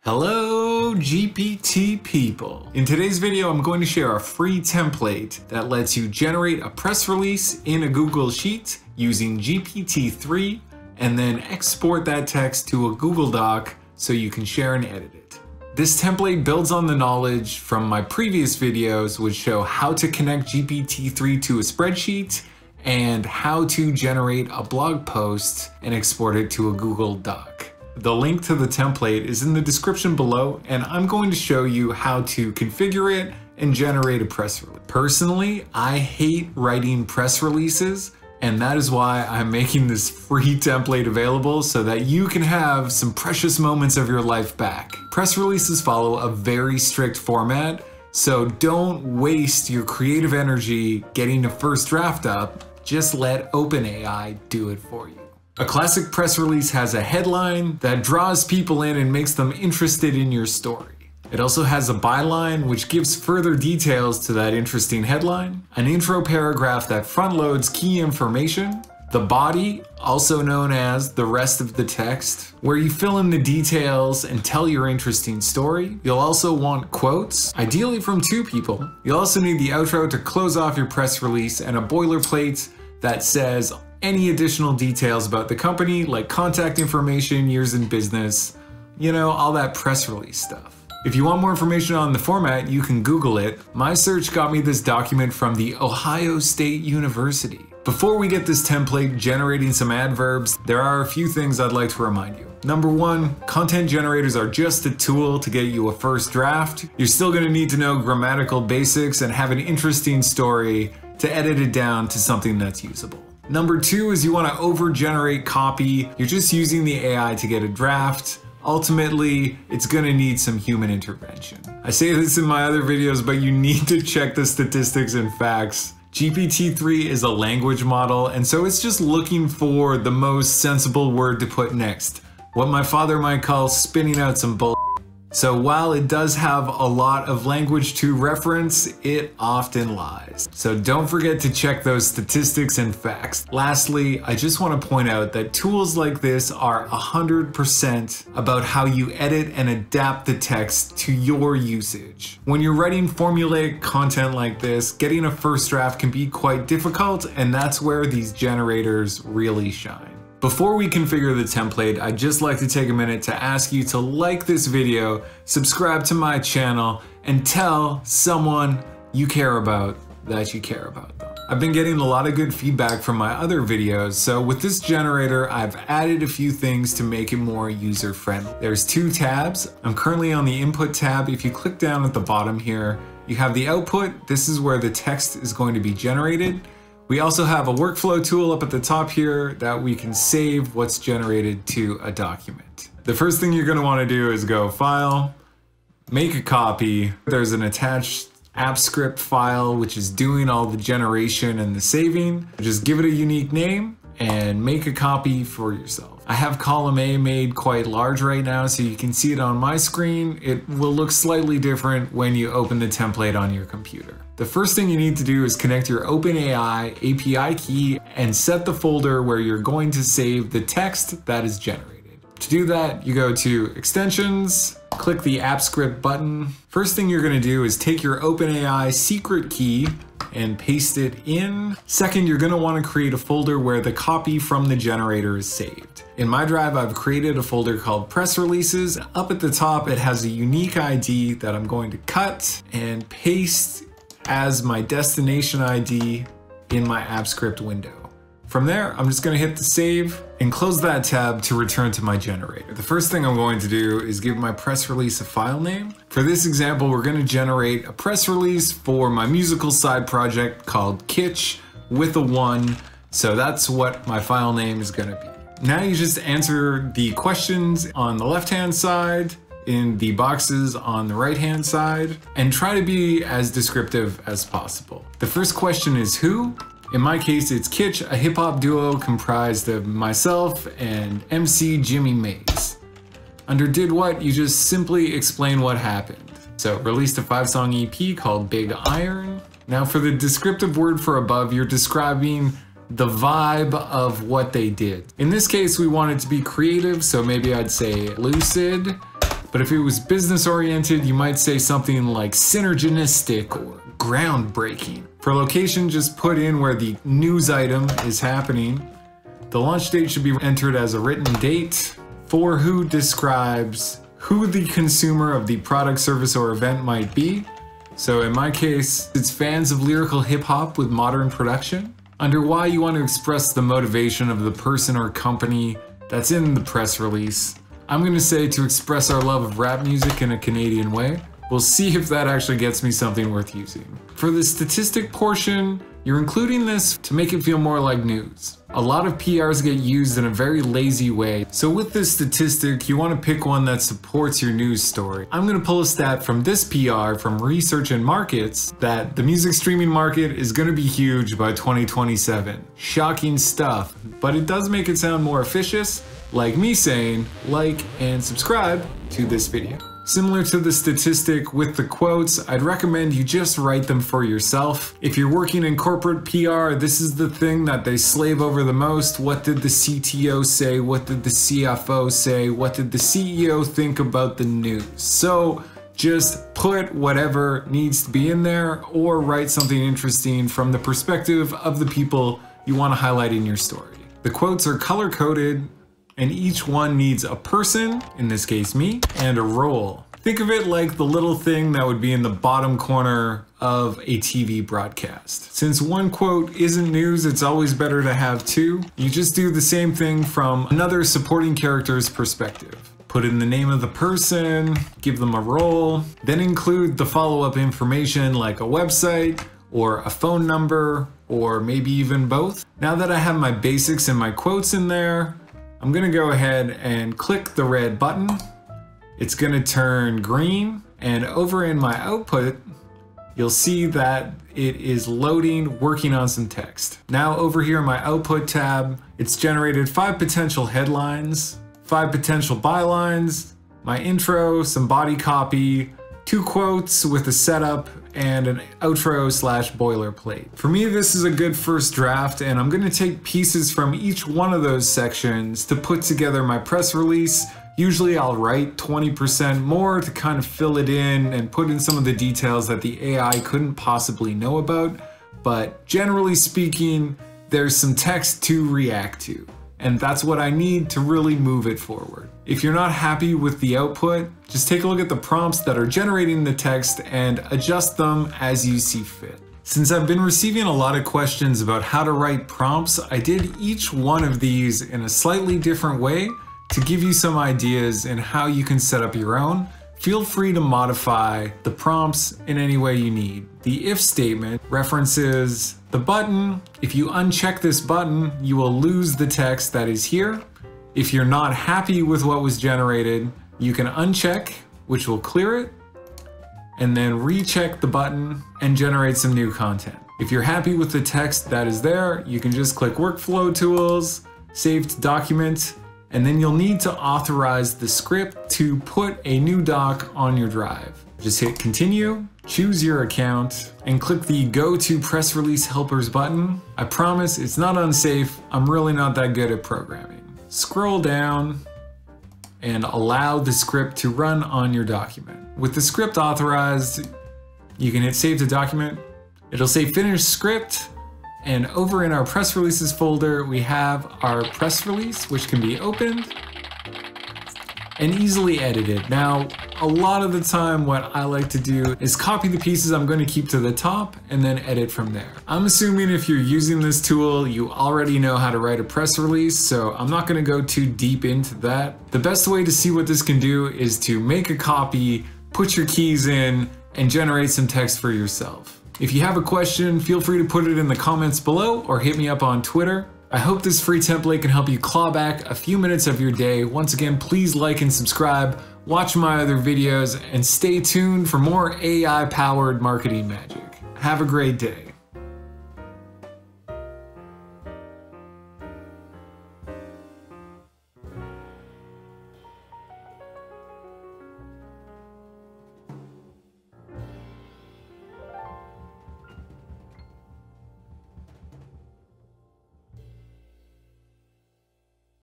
Hello GPT people. In today's video, I'm going to share a free template that lets you generate a press release in a Google Sheet using GPT-3 and then export that text to a Google Doc so you can share and edit it. This template builds on the knowledge from my previous videos, which show how to connect GPT-3 to a spreadsheet and how to generate a blog post and export it to a Google Doc. The link to the template is in the description below, and I'm going to show you how to configure it and generate a press release. Personally, I hate writing press releases, and that is why I'm making this free template available so that you can have some precious moments of your life back. Press releases follow a very strict format, so don't waste your creative energy getting a first draft up. Just let OpenAI do it for you. A classic press release has a headline that draws people in and makes them interested in your story. It also has a byline which gives further details to that interesting headline, an intro paragraph that front loads key information, the body, also known as the rest of the text, where you fill in the details and tell your interesting story. You'll also want quotes, ideally from two people. You'll also need the outro to close off your press release and a boilerplate that says any additional details about the company, like contact information, years in business, you know, all that press release stuff. If you want more information on the format, you can Google it. My search got me this document from the Ohio State University. Before we get this template generating some adverbs, there are a few things I'd like to remind you. Number one, content generators are just a tool to get you a first draft. You're still gonna need to know grammatical basics and have an interesting story to edit it down to something that's usable. Number two is you want to over-generate copy. You're just using the AI to get a draft. Ultimately, it's going to need some human intervention. I say this in my other videos, but you need to check the statistics and facts. GPT-3 is a language model, and so it's just looking for the most sensible word to put next. What my father might call spinning out some bull. So while it does have a lot of language to reference, it often lies. So don't forget to check those statistics and facts. Lastly, I just want to point out that tools like this are 100% about how you edit and adapt the text to your usage. When you're writing formulaic content like this, getting a first draft can be quite difficult, and that's where these generators really shine. Before we configure the template, I'd just like to take a minute to ask you to like this video, subscribe to my channel, and tell someone you care about that you care about them. I've been getting a lot of good feedback from my other videos, so with this generator, I've added a few things to make it more user-friendly. There's two tabs. I'm currently on the input tab. If you click down at the bottom here, you have the output. This is where the text is going to be generated. We also have a workflow tool up at the top here that we can save what's generated to a document. The first thing you're going to want to do is go File, make a copy. There's an attached app script file which is doing all the generation and the saving. Just give it a unique name and make a copy for yourself. I have column A made quite large right now so you can see it on my screen. It will look slightly different when you open the template on your computer. The first thing you need to do is connect your OpenAI API key and set the folder where you're going to save the text that is generated. To do that, you go to Extensions, click the App Script button. First thing you're going to do is take your OpenAI secret key and paste it in. Second, you're going to want to create a folder where the copy from the generator is saved. In my drive, I've created a folder called Press Releases. Up at the top, it has a unique ID that I'm going to cut and paste as my destination ID in my app script window. From there, I'm just going to hit the save and close that tab to return to my generator. The first thing I'm going to do is give my press release a file name. For this example, we're going to generate a press release for my musical side project called Kitsch with a 1. So that's what my file name is going to be. Now you just answer the questions on the left-hand side in the boxes on the right-hand side and try to be as descriptive as possible. The first question is who? In my case, it's Kitsch, a hip-hop duo comprised of myself and MC Jimmy Mays. Under did what, you just simply explain what happened. So released a 5-song EP called Big Iron. Now for the descriptive word for above, you're describing the vibe of what they did. In this case, we want it to be creative, so maybe I'd say lucid, But if it was business oriented, you might say something like synergistic or groundbreaking. For location, just put in where the news item is happening. The launch date should be entered as a written date. For who describes who the consumer of the product, service, or event might be. So in my case, it's fans of lyrical hip hop with modern production. Under why, you want to express the motivation of the person or company that's in the press release. I'm going to say to express our love of rap music in a Canadian way. We'll see if that actually gets me something worth using. For the statistic portion, you're including this to make it feel more like news. A lot of PRs get used in a very lazy way, so with this statistic, you want to pick one that supports your news story. I'm going to pull a stat from this PR from Research and Markets that the music streaming market is going to be huge by 2027. Shocking stuff, but it does make it sound more officious, like me saying, like and subscribe to this video. Similar to the statistic with the quotes, I'd recommend you just write them for yourself. If you're working in corporate PR, this is the thing that they slave over the most. What did the CTO say? What did the CFO say? What did the CEO think about the news? So just put whatever needs to be in there or write something interesting from the perspective of the people you want to highlight in your story. The quotes are color-coded, and each one needs a person, in this case me, and a role. Think of it like the little thing that would be in the bottom corner of a TV broadcast. Since one quote isn't news, it's always better to have two. You just do the same thing from another supporting character's perspective. Put in the name of the person, give them a role, then include the follow-up information like a website or a phone number, or maybe even both. Now that I have my basics and my quotes in there, I'm gonna go ahead and click the red button. It's gonna turn green, and over in my output, you'll see that it is loading, working on some text. Now over here in my output tab, it's generated 5 potential headlines, 5 potential bylines, my intro, some body copy, 2 quotes with a setup, and an outro / boilerplate. For me, this is a good first draft, and I'm gonna take pieces from each one of those sections to put together my press release. Usually I'll write 20% more to kind of fill it in and put in some of the details that the AI couldn't possibly know about, but generally speaking, there's some text to react to. And that's what I need to really move it forward. If you're not happy with the output, just take a look at the prompts that are generating the text and adjust them as you see fit. Since I've been receiving a lot of questions about how to write prompts, I did each one of these in a slightly different way to give you some ideas in how you can set up your own. Feel free to modify the prompts in any way you need. The if statement references the button. If you uncheck this button, you will lose the text that is here. If you're not happy with what was generated, you can uncheck, which will clear it, and then recheck the button and generate some new content. If you're happy with the text that is there, you can just click Workflow Tools, Save to Document, and then you'll need to authorize the script to put a new doc on your drive. Just hit Continue, choose your account, and click the Go to Press Release Helpers button. I promise it's not unsafe, I'm really not that good at programming. Scroll down and allow the script to run on your document. With the script authorized, you can hit Save to Document. It'll say Finish Script, and over in our press releases folder, we have our press release, which can be opened and easily edited. Now, a lot of the time, what I like to do is copy the pieces I'm going to keep to the top and then edit from there. I'm assuming if you're using this tool, you already know how to write a press release, so I'm not going to go too deep into that. The best way to see what this can do is to make a copy, put your keys in, and generate some text for yourself. If you have a question, feel free to put it in the comments below or hit me up on Twitter. I hope this free template can help you claw back a few minutes of your day. Once again, please like and subscribe, watch my other videos, and stay tuned for more AI-powered marketing magic. Have a great day.